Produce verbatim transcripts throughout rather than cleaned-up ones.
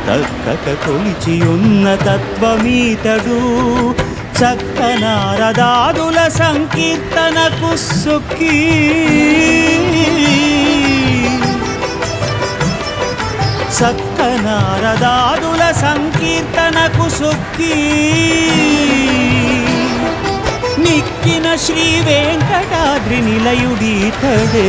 తక్కక కొలిచియున్న తత్వమీతడు చక్కనారదాదుల సంకీర్తనకు సొక్కి చక్కనారదాదుల సంకీర్తనకు సొక్కి నిక్కిన శ్రీ వెంకటాద్రి నిలయుడీతడే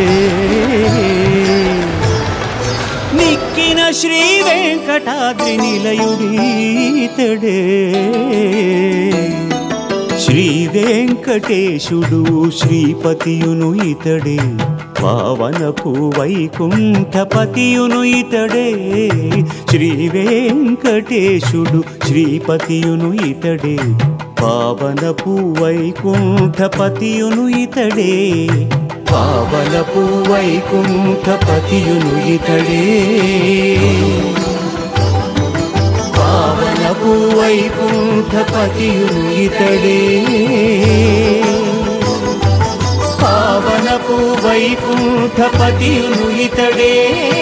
నిక్కిన శ్రీ వెంకటాద్రి నిలయుడీతడే శ్రీ వెంకటేశుడు శ్రీపతియును ఇతడే పావనపు వైకుంఠపతియును ఇతడే శ్రీ వెంకటేశుడు శ్రీపతియును ఇతడే పావనపు వైకుంఠపతియును ఇతడే పావనపు వైకుంఠపతియును ఇతడే పావనపు వైకుంఠపతియును ఇతడే పావనపు వైకుంఠపతియును ఇతడే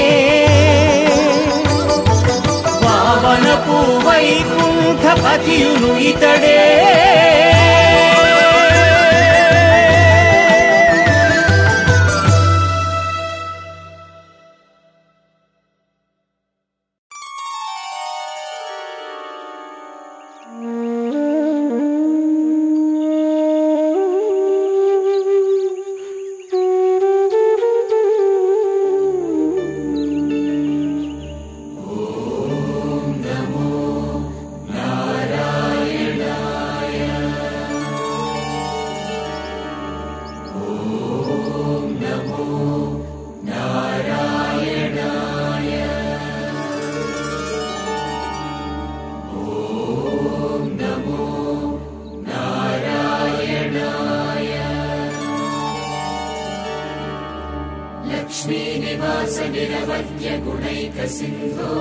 పావనపు వైకుంఠపతియును ఇతడే श्रीनिवास निरवध्य गुणैक सिन्धो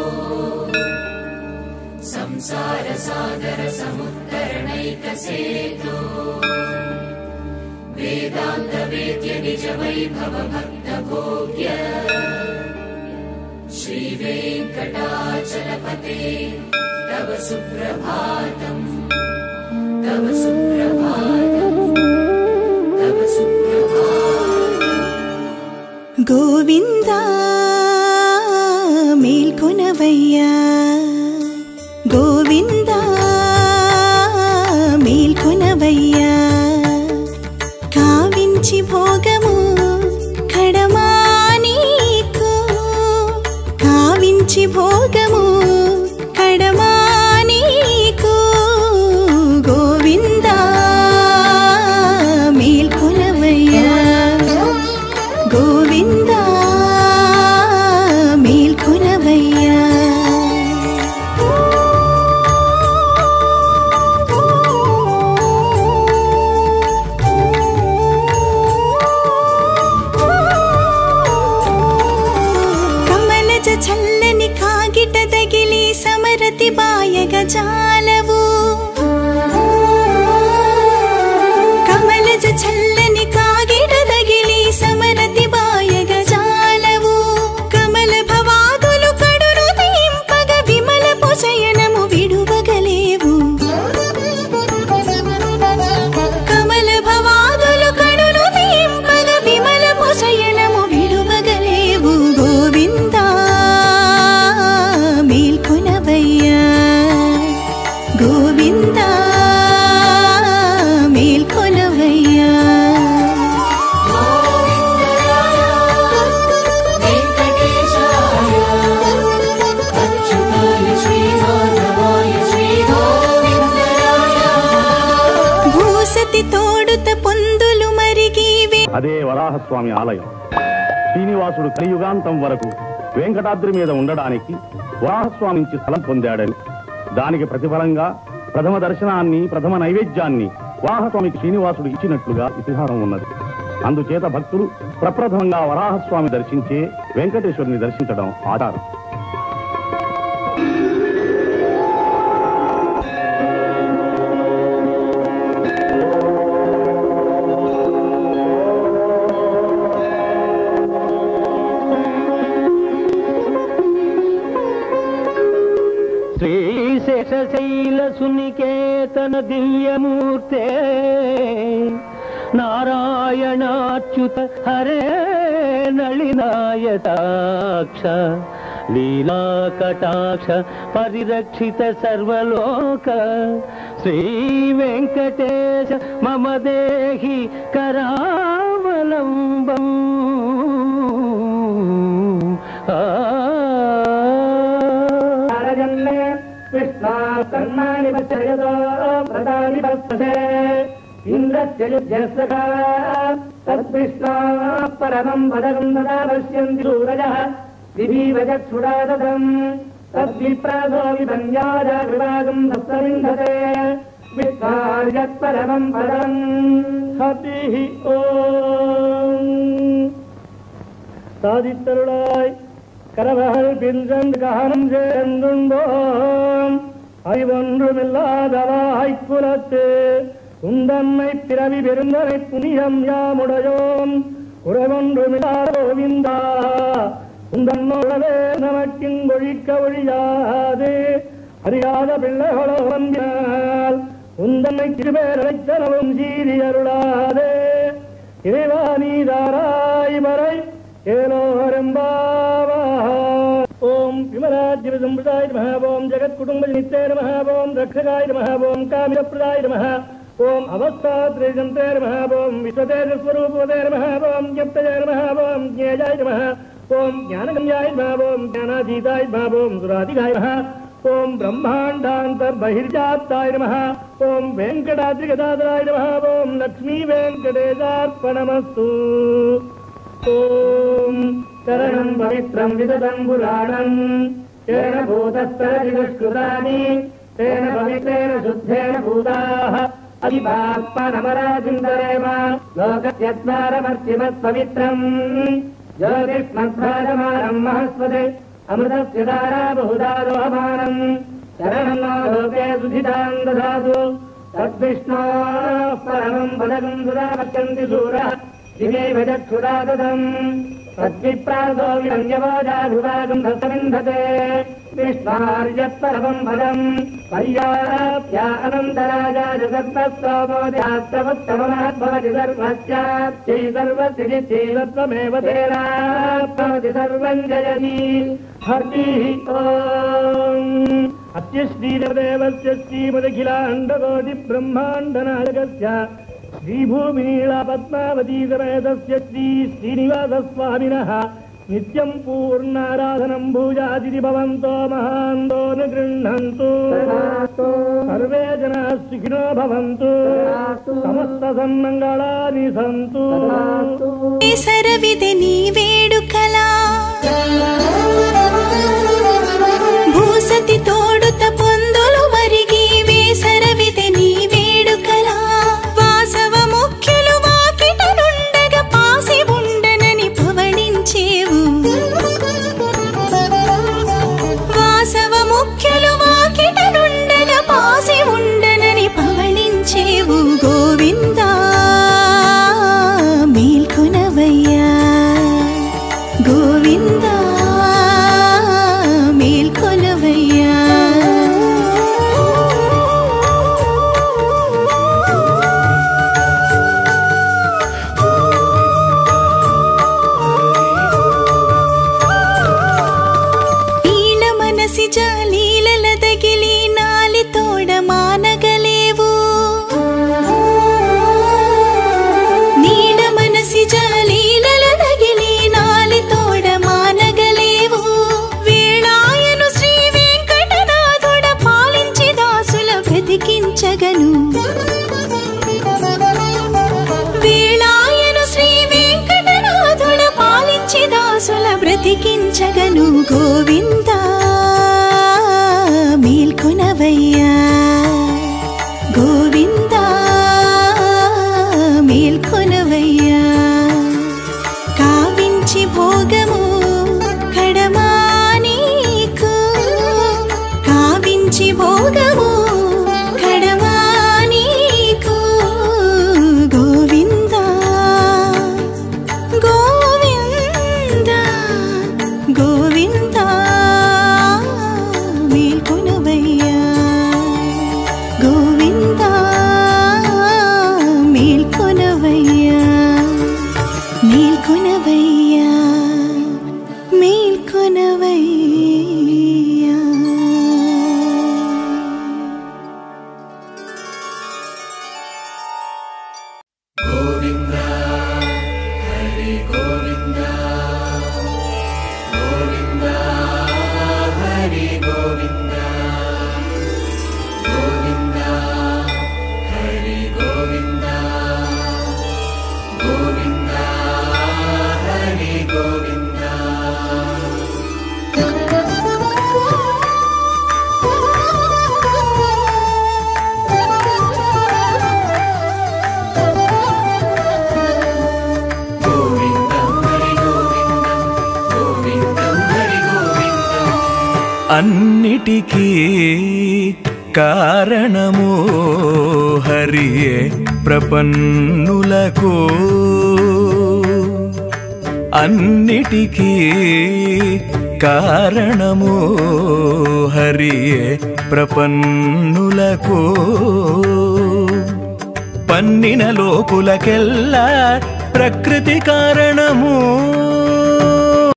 संसार सागर समुत्तरणैक सेतु वेदान्त वेद्य निज वैभव भक्त भोग्य श्री वेङ्कटाचलपते तव सुप्रभातम् तव सुप्रभातम् तव सुप्रभातम् गोविंदा मेल्कोनवय्या गोविंदा मेल्कोनवय्या काविंची भोगमु खडमा नीकु काविंची भोगमु खडमा नीकु गोविंदा मेल्कोनवय्या गोविंदा मेल्कोनवय्या कमलज चल्लनि कागिट दगिली समरति बायग जालवु कमलज चल्लनि कागिट दगिली समरति बायग जालवु कमल भवादुलु कడును దింపగ విమల పుశయనము విడువగలేవు కమల భవాదులు కడును దింపగ విమల పుశయనము విడువగలేవు గోవిందా మేల్కొనవయ్యా గోవిందా మేల్కొనవయ్యా భూసతి తోడుత పొందులు మరిగి అదే వరాహస్వామి ఆలయం. శ్రీనివాసుడు కలియుగాంతం వరకు వెంకటాద్రి మీద ఉండడానికి వరాహస్వామి నుంచి స్థలం పొందాడని, దానికి ప్రతిఫలంగా ప్రథమ దర్శనాన్ని ప్రథమ నైవేద్యాన్ని వరాహస్వామికి శ్రీనివాసుడు ఇచ్చినట్లుగా ఇతిహాసం ఉన్నది. అందుచేత భక్తులు ప్రప్రథమంగా వరాహస్వామి దర్శించే వెంకటేశ్వరుని దర్శించడం ఆచారం. శేషశైల సునికేతన దివ్యమూర్తే నారాయణాచ్యుత హరే నళినాయతాక్ష లీలాకటాక్ష పరిరక్షిత సర్వలోక శ్రీ వెంకటేశ మమ దేహి కరావలంబం. కృష్ణా కర్ణాని పశ్యతో ప్రదాని పశ్యతే ఇంద్రస్య యుధ్యస్సఖా తద్విష్ణా పరమం పదం తదా పశ్యంతి సూరజః దివీవ చక్షురాదతం తద్విప్రాసో విపన్యాజ విభాగం సప్తవింధతే విష్ణార్యత్పరమం పదం. హరిః ఓం. சாதித்தருளாய் கரவகள் பின்சென்று கானம் சேர்ந்துண்டோம் ஐவொன்றுமில்லாதவாய் குலத்து உந்தன்மை பிறவி பெருந்தனை புனியம் யாமுடையோம் உறவொன்றுமில்லாத கோவிந்தா உந்தன்னோடவே நமக்கிங்கொழிக்க ஒழியாது அறியாத பிள்ளைகளோ வந்தால் உந்தன்னை திருபேரழைத்தனவும் சீரி அருளாதே இறைவா நீதாராய் வரை ఓం విమలాద్య సంప్రదాయ నమః. ఓం జగత్కుటుంబ నిత్యే నమః. ఓం రక్షకాయ నమః. ఓం కామిరప్రదాయ నమః. ఓం అవస్థాత్రేజంతే నమః. ఓం విశ్వతేజస్వరూపవతే నమః. ఓం జ్ఞప్తజాయ నమః. ఓం జ్ఞేయాయ నమః. ఓం జ్ఞానగమ్యాయ నమః. ఓం జ్ఞానాతీతాయ నమః. ఓం సురాధికాయ నమః. ఓం బ్రహ్మాండాంతర్బహిర్జాతాయ నమః. ఓం వెంకటాద్రిగదాధరాయ నమః. ఓం లక్ష్మీ వెంకటేశార్పణమస్తు. ఓం శరణం పవిత్రం విదతం పురాణం తేన భూతస్తరతి దుష్కృతాని తేన పవిత్రేణ శుద్ధేన భూతాః అదిపాత్మనమరాజిందరేమ లోకస్యత్వారమర్త్యమత్ పవిత్రం జ్యోతిష్మద్భాజమానం మహస్వతే అమృతస్య ధారా బహుదా రోహమానం శరణం లోకే సుధితాం దదాతు తద్విష్ణోః పరమం పదకం సుదా పశ్యంతి శూరః దివేవ చక్షురాదతం తద్విప్రాసో విరంజవోజాభిభాగం దత్తవింధతే విష్ణార్యత్పరమం పదం పర్యాప్య అనంతరాజా జగత్తస్తోమోద్యాస్తవత్తమమహద్భవతి సర్వస్యాప్యై సర్వసిద్ధిత్వమేవ తేనాప్నోతి సర్వం జయతి. హరిః ఓం. అస్య శ్రీదేవదేవస్య శ్రీమదఖిలాండకోటి బ్రహ్మాండనాయకస్య శ్రీభూమినీళ పద్మావతీ సమేతస్య శ్రీ శ్రీనివాసస్వామినః నిత్యం పూర్ణారాధనం భూజాదితి భవంతో మహాంతో గృహ్ణంతు. సర్వే జనాః సుఖినో భవంతు. సమస్త సన్మంగళాని సంతు. సరవిదే నీ వేడుకలా భూసతి తోడుత పొందులు మరిగి వేసరవిదే నీ వేడుకలా వాసవ ముఖ్యులు వాకిట నుండగ పాసి ఉండనని పవళించేవు. వాసవ ముఖ్యులు వాకిట నుండగ పాసి ఉండనని పవళించేవు. గోవిందా మేల్కొనవయ్యా. గోవిందా మేల్కొనవయ్యా. నీల మనసి జాలీలల తగిలి నాలి తోడ మానగలేవు. నీల మనసి జాలీలల తగిలి నాలి తోడ మానగలేవు. వేళాయను శ్రీ వెంకటనాథుడ పాలించి దాసుల బ్రతికించగను. వేళాయను శ్రీ వెంకటనాథుడ పాలించి దాసుల బ్రతికించగను. గోవిందా మేల్కొనవయ్యా. గోవిందా మేల్కొనవయ్యా. కావించి భోగము కడమా నీకు. కావించి భోగము కడమా నీకు. గోవిందా గోవిందా గోవిందా అన్నిటికీ కారణము హరియే ప్రపన్నులకు అన్నిటికీ కారణము హరియే ప్రపన్నులకు పన్నిన లోకులకెల్లా ప్రకృతి కారణము